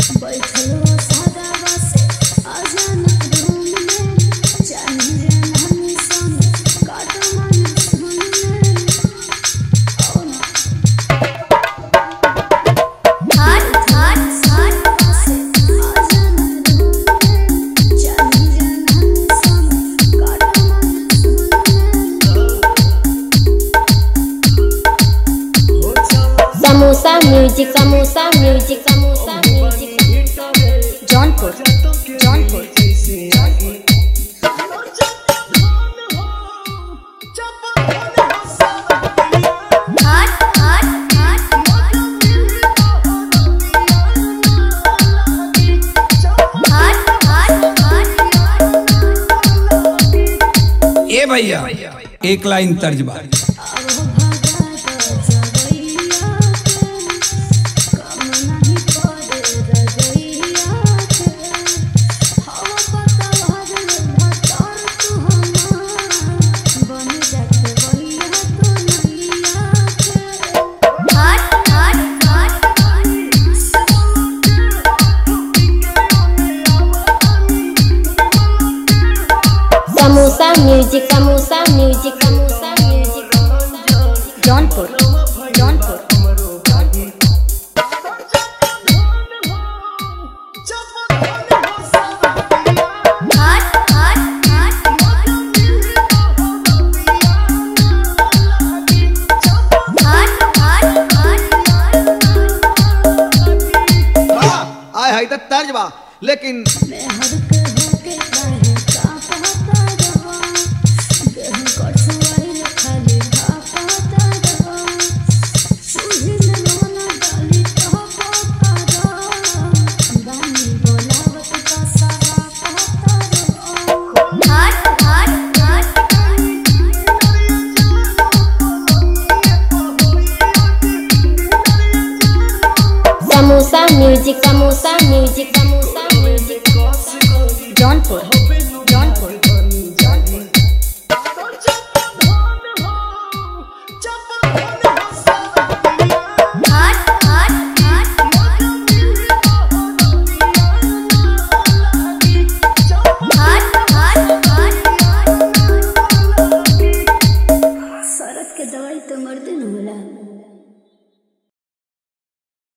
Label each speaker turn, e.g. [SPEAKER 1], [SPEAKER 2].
[SPEAKER 1] Samosa music, Samosa music, Samosa music. Jaunpur, Jaunpur.
[SPEAKER 2] ए भैया एक लाइन तर्जबा।
[SPEAKER 1] Samosa music, Samosa music, Samosa music. Jaunpur, Jaunpur.
[SPEAKER 3] आय हाय तो तर्जबा लेकिन
[SPEAKER 1] समोसा म्यूजिक, समोसा म्यूजिक।